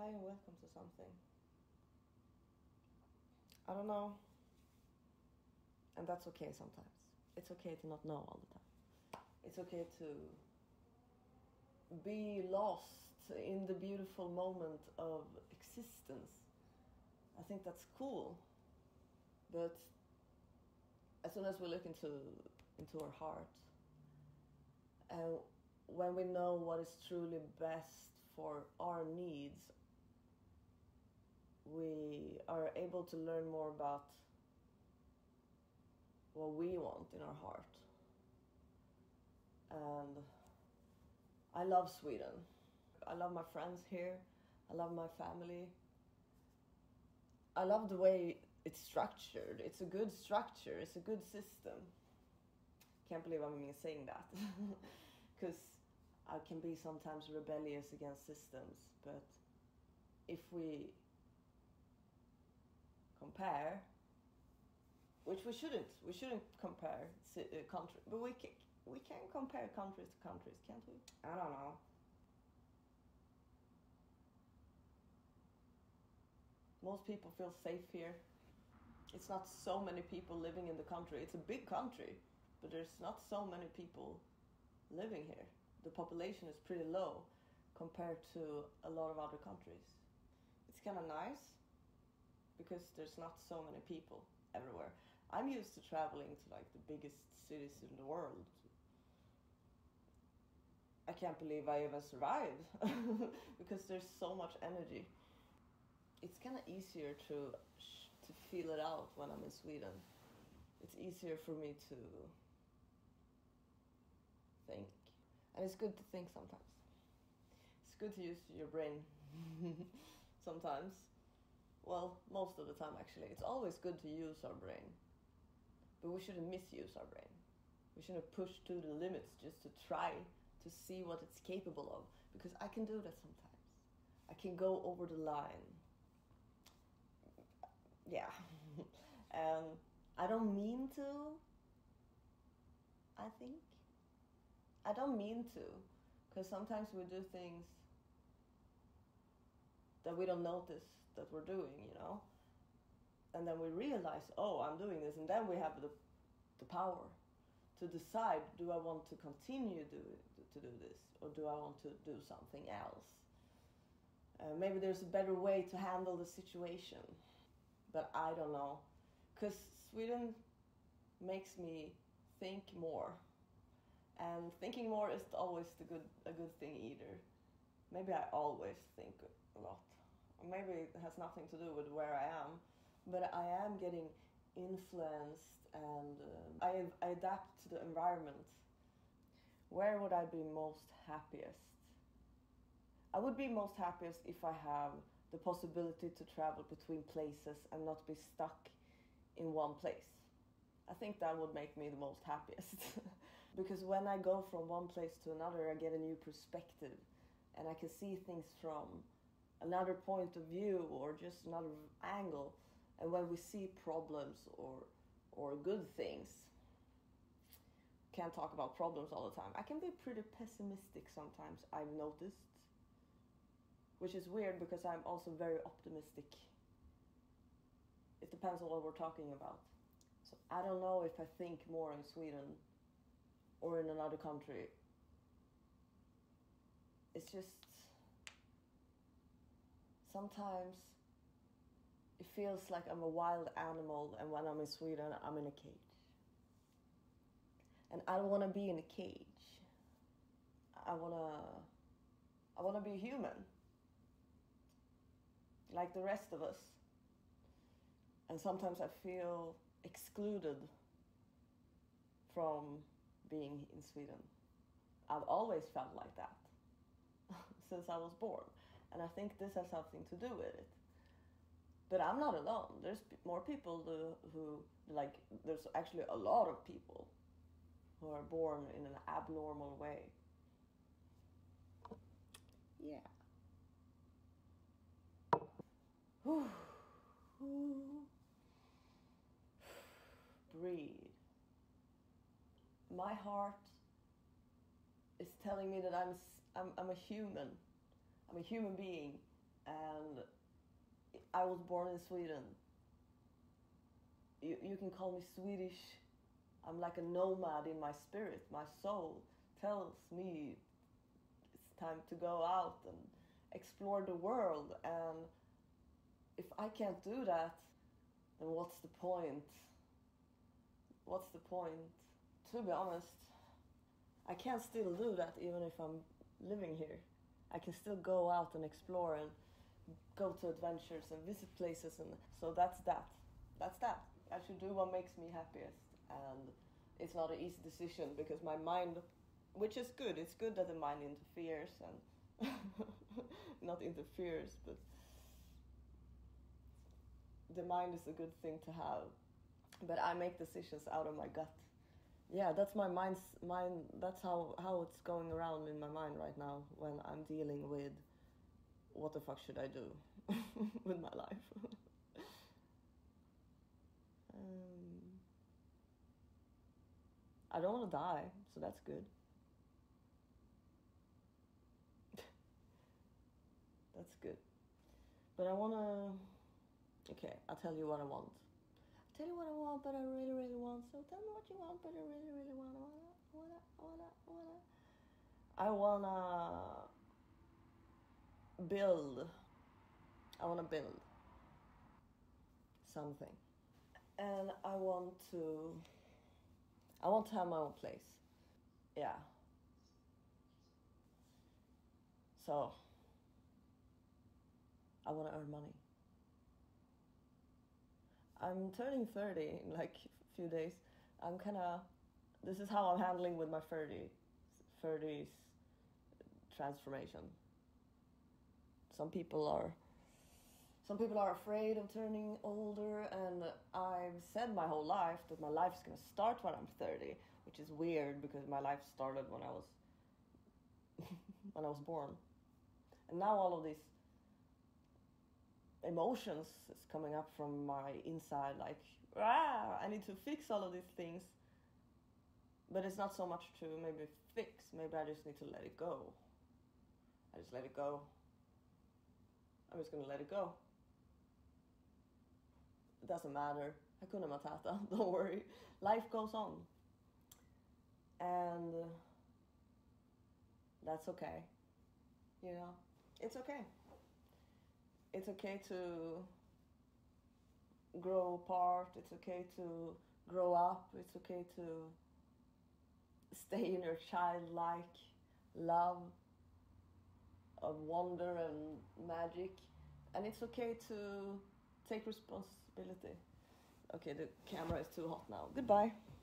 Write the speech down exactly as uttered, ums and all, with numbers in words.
Hi and welcome to something. I don't know. And that's okay sometimes. It's okay to not know all the time. It's okay to be lost in the beautiful moment of existence. I think that's cool. But as soon as we look into into our heart, and when we know what is truly best for our needs, we are able to learn more about what we want in our heart. And I love Sweden. I love my friends here. I love my family. I love the way it's structured. It's a good structure. It's a good system. Can't believe I'm even saying that. Because I can be sometimes rebellious against systems. But if we compare, which we shouldn't, we shouldn't compare uh, country, but we can, we can compare countries to countries, can't we? I don't know. Most people feel safe here. It's not so many people living in the country. It's a big country, but there's not so many people living here. The population is pretty low compared to a lot of other countries. It's kind of nice because there's not so many people everywhere. I'm used to traveling to like the biggest cities in the world. I can't believe I even survived because there's so much energy. It's kind of easier to to feel it out when I'm in Sweden. It's easier for me to think. And it's good to think sometimes. It's good to use your brain sometimes. Well, most of the time actually. It's always good to use our brain. But we shouldn't misuse our brain. We shouldn't push to the limits just to try to see what it's capable of. Because I can do that sometimes. I can go over the line. Yeah. And I don't mean to, I think. I don't mean to. Because sometimes we do things that we don't notice that we're doing, you know? And then we realize, oh, I'm doing this. And then we have the, the power to decide, do I want to continue do, to do this? Or do I want to do something else? Uh, maybe there's a better way to handle the situation. But I don't know. Because Sweden makes me think more. And thinking more isn't always the good, a good thing either. Maybe I always think a lot. Or maybe it has nothing to do with where I am. But I am getting influenced and uh, I, I adapt to the environment. Where would I be most happiest? I would be most happiest if I have the possibility to travel between places and not be stuck in one place. I think that would make me the most happiest. Because when I go from one place to another, I get a new perspective. And I can see things from another point of view or just another angle. And when we see problems or or good things, can't talk about problems all the time. I can be pretty pessimistic sometimes, I've noticed. Which is weird because I'm also very optimistic. It depends on what we're talking about. So I don't know if I think more in Sweden or in another country. It's just sometimes it feels like I'm a wild animal, and when I'm in Sweden, I'm in a cage. And I don't want to be in a cage. I want to I want to be human. Like the rest of us. And sometimes I feel excluded from being in Sweden. I've always felt like that since I was born. And I think this has something to do with it. But I'm not alone. There's more people who, who like, there's actually a lot of people who are born in an abnormal way. Yeah. Breathe. My heart is telling me that I'm, I'm I'm a human. I'm a human being, and I was born in Sweden. You, you can call me Swedish. I'm like a nomad in my spirit. My soul tells me it's time to go out and explore the world. And if I can't do that, then what's the point? What's the point? To be honest, I can still do that even if I'm living here. I can still go out and explore and go to adventures and visit places, and so that's that. That's that. I should do what makes me happiest, and it's not an easy decision because my mind, which is good, it's good that the mind interferes and not interferes, but the mind is a good thing to have. But I make decisions out of my gut. Yeah, that's my mind's mind. That's how, how it's going around in my mind right now when I'm dealing with what the fuck should I do with my life. um, I don't want to die, so that's good. That's good. But I want to... Okay, I'll tell you what I want. I'll tell you what I want, but I really, really want. So tell me what you want, but I really, really want. I wanna, wanna, wanna, wanna. I wanna build. I wanna build something, and I want to. I want to have my own place. Yeah. So I want to earn money. I'm turning thirty in like a few days. I'm kind of, this is how I'm handling with my thirties, thirties transformation. Some people are, some people are afraid of turning older, and I've said my whole life that my life is going to start when I'm thirty, which is weird because my life started when I was, when I was born. And now all of these emotions is coming up from my inside, like, ah, I need to fix all of these things. But it's not so much to maybe fix, maybe I just need to let it go. I just let it go. I'm just gonna let it go. It doesn't matter. Hakuna Matata, don't worry. Life goes on. And uh, that's okay. You know, it's okay. It's okay to grow apart. It's okay to grow up. It's okay to stay in your childlike love of wonder and magic. And it's okay to take responsibility. Okay, the camera is too hot now. Goodbye.